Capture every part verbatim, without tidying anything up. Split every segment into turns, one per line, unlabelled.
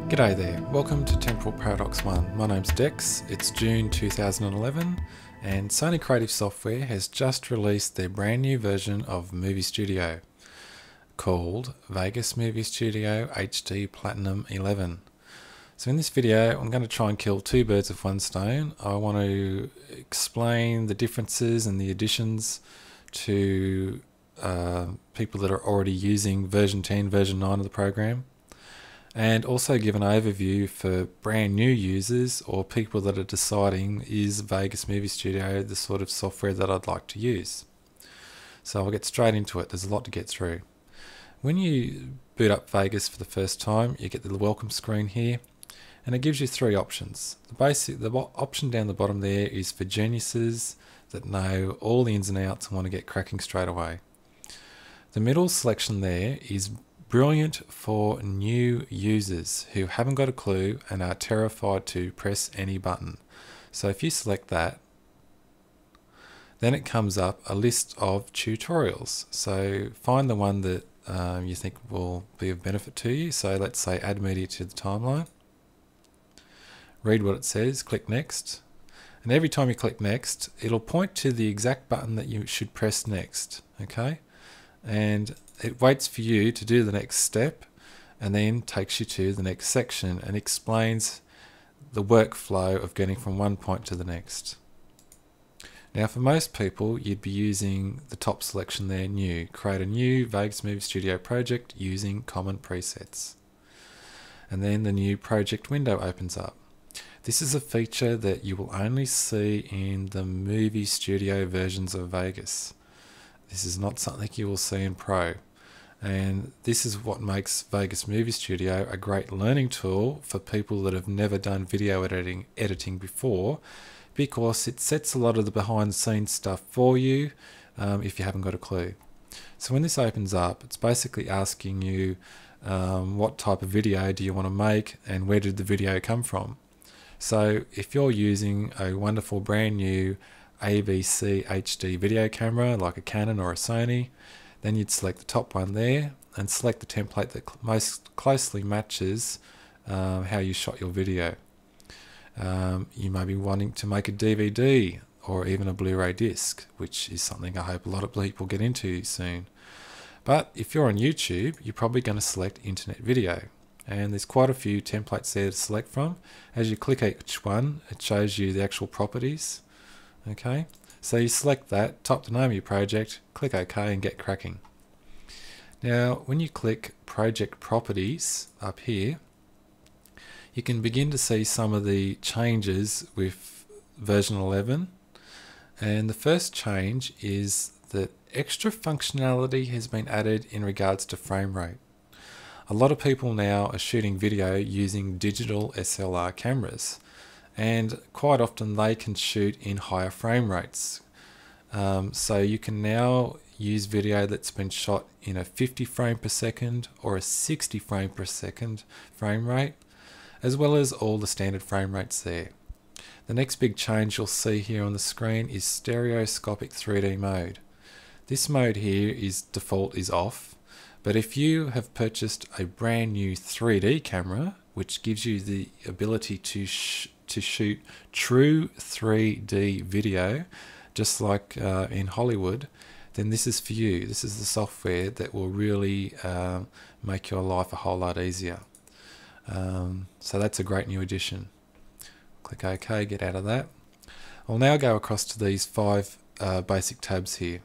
G'day there, welcome to Temporal Paradox one. My name's Dex, it's June two thousand eleven and Sony Creative Software has just released their brand new version of Movie Studio called Vegas Movie Studio H D Platinum eleven. So in this video I'm going to try and kill two birds with one stone. I want to explain the differences and the additions to uh, people that are already using version ten, version nine of the program, and also give an overview for brand new users or people that are deciding, is Vegas Movie Studio the sort of software that I'd like to use. So I'll get straight into it. There's a lot to get through. When you boot up Vegas for the first time, you get the welcome screen here, and it gives you three options. The basic, the option down the bottom there is for geniuses that know all the ins and outs and want to get cracking straight away. The middle selection there is brilliant for new users who haven't got a clue and are terrified to press any button. So if you select that, then it comes up a list of tutorials. So find the one that um, you think will be of benefit to you. So let's say add media to the timeline. Read what it says, click next. And every time you click next, it'll point to the exact button that you should press next. Okay? And it waits for you to do the next step and then takes you to the next section and explains the workflow of getting from one point to the next. Now for most people, you'd be using the top selection there, new. Create a new Vegas Movie Studio project using common presets. And then the new project window opens up. This is a feature that you will only see in the Movie Studio versions of Vegas. This is not something you will see in Pro. And this is what makes Vegas Movie Studio a great learning tool for people that have never done video editing editing before, because it sets a lot of the behind the scenes stuff for you um, if you haven't got a clue. So when this opens up, it's basically asking you um, what type of video do you want to make and where did the video come from. So if you're using a wonderful brand new A V C H D video camera like a Canon or a Sony, then you'd select the top one there and select the template that cl most closely matches um, how you shot your video. Um, you may be wanting to make a D V D or even a Blu-ray disc, which is something I hope a lot of people get into soon. But if you're on YouTube, you're probably going to select internet video. And there's quite a few templates there to select from. As you click each one, it shows you the actual properties. Okay, so you select that, type the name of your project, click OK and get cracking. Now when you click project properties up here, you can begin to see some of the changes with version eleven. And the first change is that extra functionality has been added in regards to frame rate. A lot of people now are shooting video using digital S L R cameras, and quite often they can shoot in higher frame rates. Um, so you can now use video that's been shot in a fifty frame per second or a sixty frame per second frame rate, as well as all the standard frame rates there. The next big change you'll see here on the screen is stereoscopic three D mode. This mode here is default is off, but if you have purchased a brand new three D camera, which gives you the ability to sh to shoot true three D video, just like uh, in Hollywood, then this is for you. This is the software that will really uh, make your life a whole lot easier. Um, so that's a great new addition. Click OK, get out of that. I'll now go across to these five uh, basic tabs here.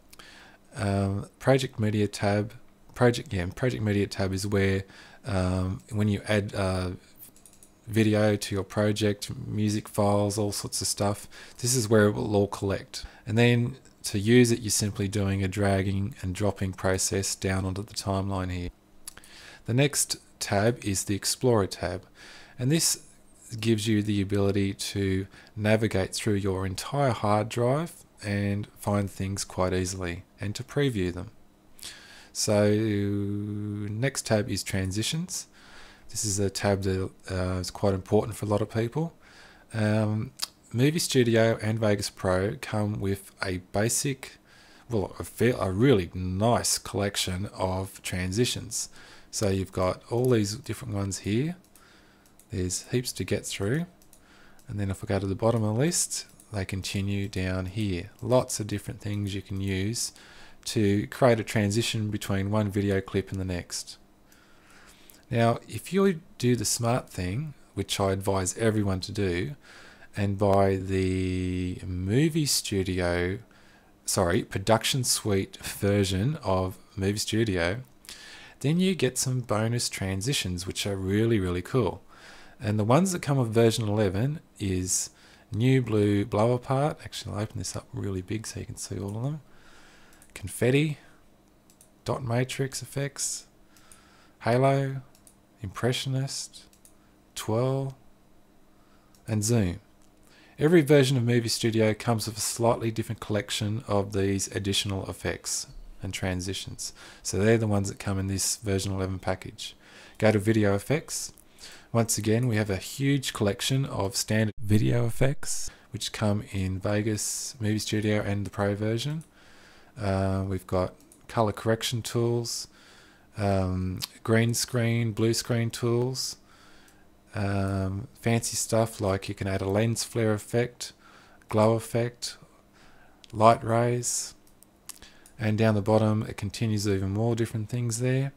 Um, project Media tab. Project, yeah, Project Media tab is where um, when you add uh, video to your project, music files, all sorts of stuff, this is where it will all collect. And then to use it, you're simply doing a dragging and dropping process down onto the timeline here. The next tab is the Explorer tab, and this gives you the ability to navigate through your entire hard drive and find things quite easily and to preview them. So next tab is Transitions. This is a tab that uh, is quite important for a lot of people. Um, Movie Studio and Vegas Pro come with a basic, well, a, fair, a really nice collection of transitions. So you've got all these different ones here. There's heaps to get through. And then if I go to the bottom of the list, they continue down here. Lots of different things you can use to create a transition between one video clip and the next. Now, if you do the smart thing, which I advise everyone to do, and buy the Movie Studio, sorry, Production Suite version of Movie Studio, then you get some bonus transitions, which are really, really cool. And the ones that come with version eleven is New Blue Blow Apart. Actually, I'll open this up really big so you can see all of them. Confetti, Dot Matrix Effects, Halo, Impressionist, Twirl, and Zoom. Every version of Movie Studio comes with a slightly different collection of these additional effects and transitions. So they're the ones that come in this version eleven package. Go to Video Effects. Once again, we have a huge collection of standard video effects which come in Vegas, Movie Studio and the Pro version. Uh, we've got color correction tools, um, green screen, blue screen tools, um, fancy stuff like you can add a lens flare effect, glow effect, light rays, and down the bottom it continues even more different things there.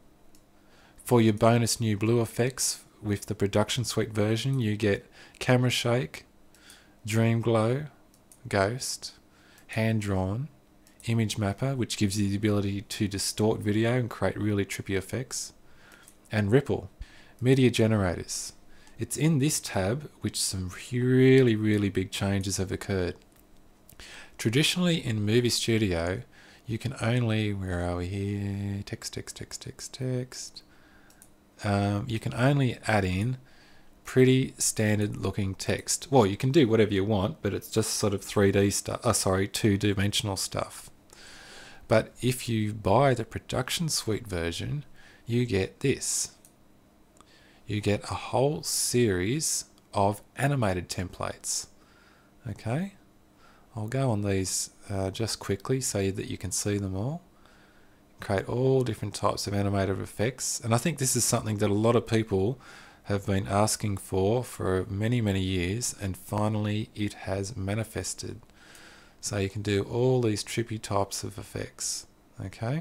For your bonus new blue effects, with the Production Suite version, you get Camera Shake, Dream Glow, Ghost, Hand Drawn, Image Mapper, which gives you the ability to distort video and create really trippy effects, and Ripple, Media Generators. It's in this tab which some really, really big changes have occurred. Traditionally in Movie Studio, you can only, where are we here, text, text, text, text, text, Um, you can only add in pretty standard looking text. Well, you can do whatever you want, but it's just sort of three D stuff, oh, sorry, two-dimensional stuff. But if you buy the Production Suite version, you get this. You get a whole series of animated templates. Okay, I'll go on these uh, just quickly so that you can see them all. Create all different types of animated effects, and I think this is something that a lot of people have been asking for for many many years, and finally it has manifested. So you can do all these trippy types of effects. Okay,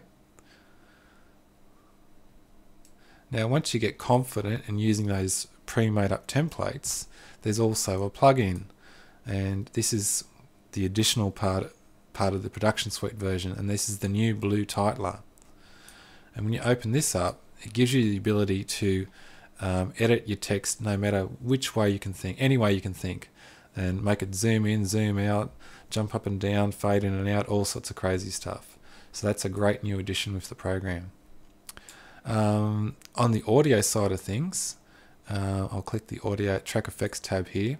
now once you get confident in using those pre-made up templates, there's also a plugin, and this is the additional part part of the Production Suite version, and this is the new blue titler. And when you open this up, it gives you the ability to um, edit your text no matter which way you can think, any way you can think, and make it zoom in, zoom out, jump up and down, fade in and out, all sorts of crazy stuff. So that's a great new addition with the program. Um, on the audio side of things, uh, I'll click the Audio Track Effects tab here.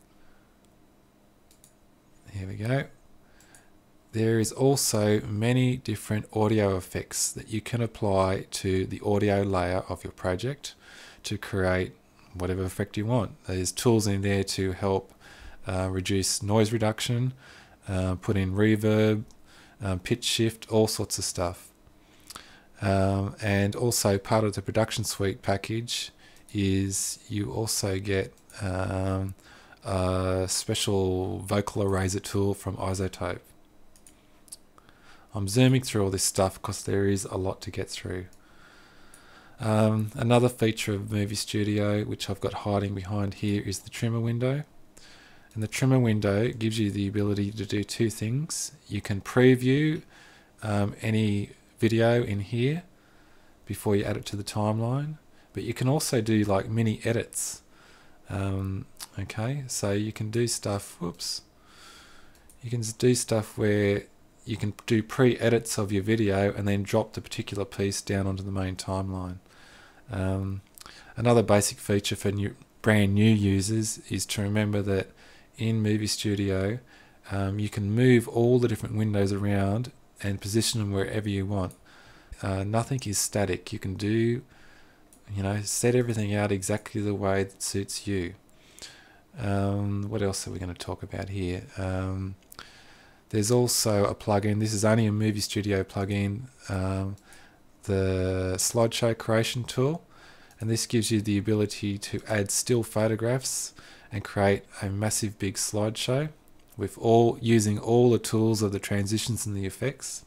Here we go. There is also many different audio effects that you can apply to the audio layer of your project to create whatever effect you want. There's tools in there to help uh, reduce noise reduction, uh, put in reverb, um, pitch shift, all sorts of stuff. Um, and also part of the Production Suite package is you also get um, a special vocal eraser tool from iZotope. I'm zooming through all this stuff because there is a lot to get through. Um, another feature of Movie Studio, which I've got hiding behind here, is the trimmer window. And the trimmer window gives you the ability to do two things. You can preview um, any video in here before you add it to the timeline, but you can also do like mini edits. Um, okay, so you can do stuff, whoops, you can do stuff where you can do pre-edits of your video and then drop the particular piece down onto the main timeline. Um, another basic feature for new, brand new users is to remember that in Movie Studio um, you can move all the different windows around and position them wherever you want. Uh, nothing is static. You can do, you know, set everything out exactly the way that suits you. Um, what else are we going to talk about here? Um, there's also a plugin. This is only a Movie Studio plugin, um, the slideshow creation tool, and this gives you the ability to add still photographs and create a massive big slideshow with all using all the tools of the transitions and the effects.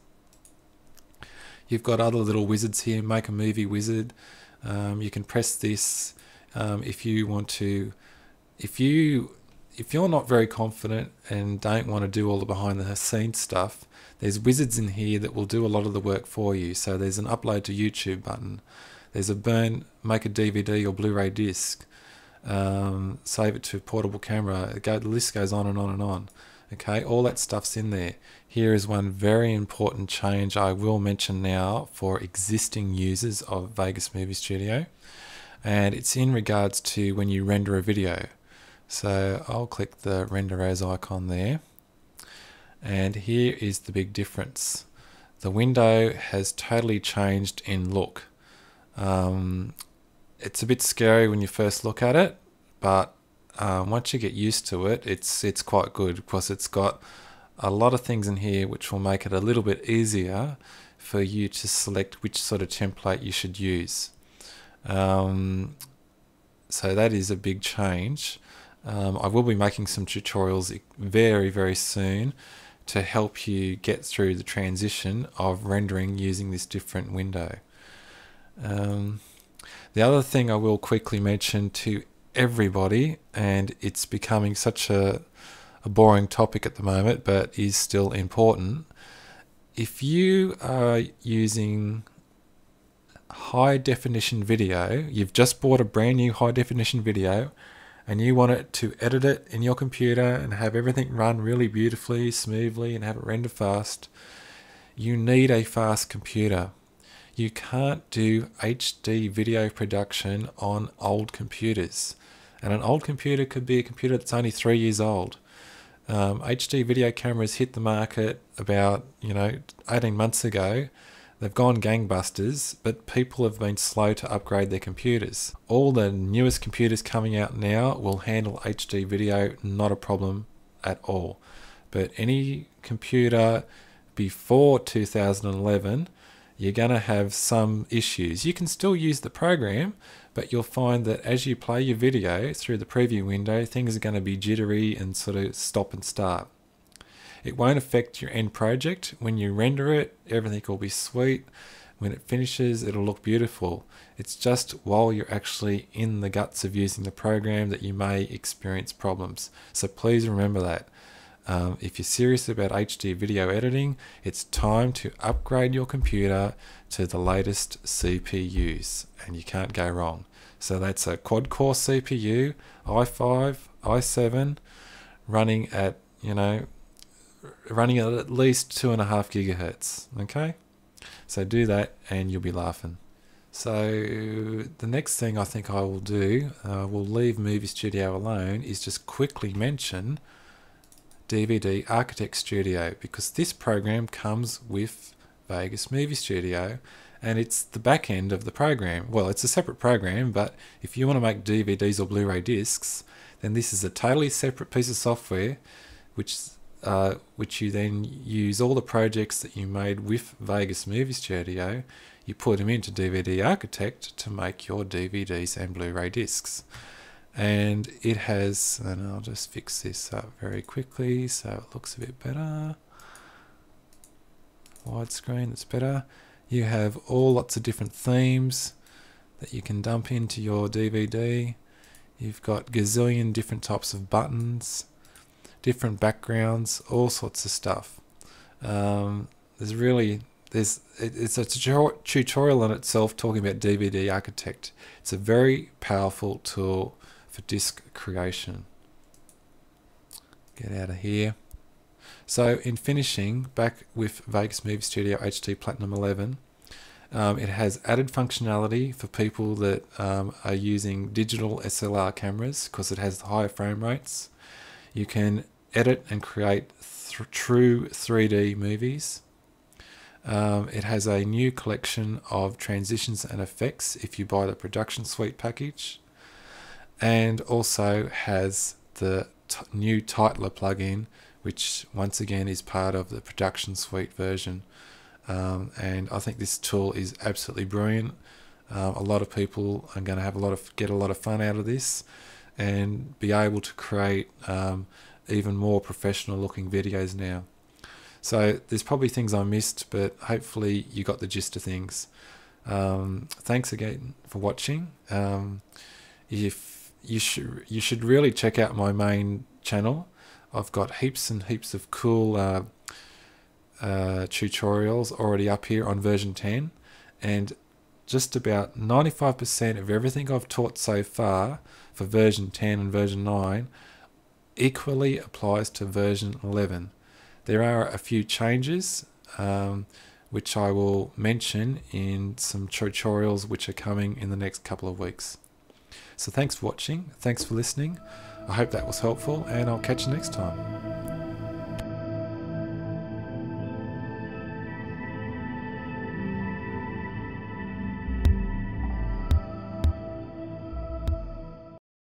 You've got other little wizards here, make a movie wizard. Um, you can press this um, if you want to, if you if you're not very confident and don't want to do all the behind the scenes stuff, there's wizards in here that will do a lot of the work for you. So there's an upload to YouTube button. There's a burn, make a D V D or Blu-ray disc, um, save it to a portable camera. It go, the list goes on and on and on. Okay, all that stuff's in there. Here is one very important change I will mention now for existing users of Vegas Movie Studio, and it's in regards to when you render a video. So I'll click the render as icon there, and here is the big difference. The window has totally changed in look. Um, it's a bit scary when you first look at it, but um, once you get used to it, it's it's quite good, because it's got a lot of things in here which will make it a little bit easier for you to select which sort of template you should use. Um, so that is a big change. Um, I will be making some tutorials very, very soon to help you get through the transition of rendering using this different window. Um, the other thing I will quickly mention to everybody, and it's becoming such a, a boring topic at the moment, but is still important. If you are using high definition video, you've just bought a brand new high definition video, and you want it to edit it in your computer and have everything run really beautifully, smoothly, and have it render fast, you need a fast computer. You can't do H D video production on old computers. And an old computer could be a computer that's only three years old. Um, H D video cameras hit the market about, you know, eighteen months ago. They've gone gangbusters, but people have been slow to upgrade their computers. All the newest computers coming out now will handle H D video, not a problem at all. But any computer before two thousand eleven, you're going to have some issues. You can still use the program, but you'll find that as you play your video through the preview window, things are going to be jittery and sort of stop and start. It won't affect your end project. When you render it, everything will be sweet. When it finishes, it'll look beautiful. It's just while you're actually in the guts of using the program that you may experience problems. So please remember that. Um, if you're serious about H D video editing, it's time to upgrade your computer to the latest C P Us, and you can't go wrong. So that's a quad-core C P U, i five, i seven, running at, you know, running at at least two and a half gigahertz. Okay, so do that, and you'll be laughing. So the next thing I think I will do, uh, we'll leave Movie Studio alone, is just quickly mention D V D Architect Studio, because this program comes with Vegas Movie Studio, and it's the back end of the program. Well, it's a separate program, but if you want to make D V Ds or Blu-ray discs, then this is a totally separate piece of software, which uh, which you then use all the projects that you made with Vegas Movie Studio. You put them into D V D Architect to make your D V Ds and Blu-ray discs. And it has, and I'll just fix this up very quickly so it looks a bit better. Widescreen, that's better. You have all lots of different themes that you can dump into your D V D. You've got gazillion different types of buttons, different backgrounds, all sorts of stuff. Um, there's really, there's it, it's a tutorial in itself talking about D V D Architect. It's a very powerful tool for disc creation. Get out of here. So in finishing, back with Vegas Movie Studio H D Platinum eleven, um, it has added functionality for people that um, are using digital S L R cameras, because it has higher frame rates. You can edit and create th true three D movies. Um, it has a new collection of transitions and effects if you buy the production suite package, and also has the t new Titler plugin, which once again is part of the production suite version. Um, and I think this tool is absolutely brilliant. Uh, a lot of people are going to have a lot of get a lot of fun out of this, and be able to create um, even more professional looking videos now. So there's probably things I missed, but hopefully you got the gist of things. Um, thanks again for watching. Um, if you should you should really check out my main channel. I've got heaps and heaps of cool uh, uh, tutorials already up here on version ten, and just about ninety-five percent of everything I've taught so far for version ten and version nine equally applies to version eleven. There are a few changes um, which I will mention in some tutorials which are coming in the next couple of weeks. So thanks for watching, thanks for listening. I hope that was helpful, and I'll catch you next time.